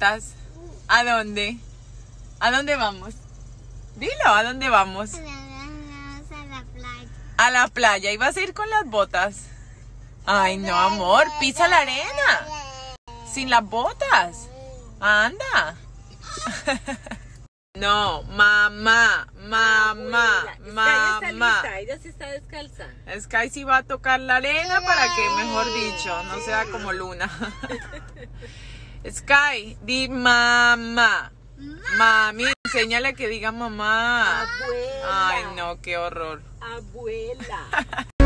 botas? ¿A dónde? ¿A dónde vamos? Dilo, ¿a dónde vamos? A la playa. A la playa. ¿Y vas a ir con las botas? Ay, no, amor, pisa la arena. Sin las botas. Anda. No, mamá, mamá, mamá. Ella sí está descalza. Sky sí va a tocar la arena para que, mejor dicho, no sea como Luna. Sky, di mamá. Mami, enséñale que diga mamá. Abuela. Ay, no, qué horror. Abuela.